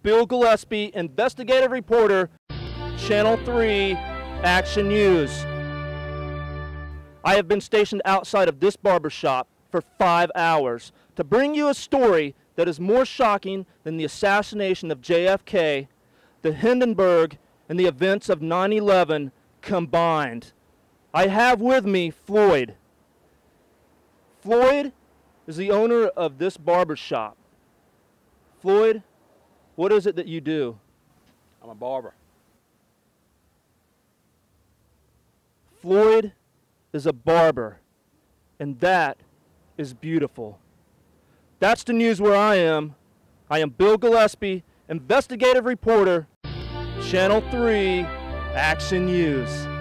Bill Gillespe, investigative reporter, Channel 3, Action News. I have been stationed outside of this barbershop for 5 hours to bring you a story that is more shocking than the assassination of JFK, the Hindenburg, and the events of 9/11 combined. I have with me Floyd. Floyd is the owner of this barbershop. Floyd, what is it that you do? I'm a barber. Floyd is a barber, and that is beautiful. That's the news where I am. I am Bill Gillespe, investigative reporter, Channel 3, Action News.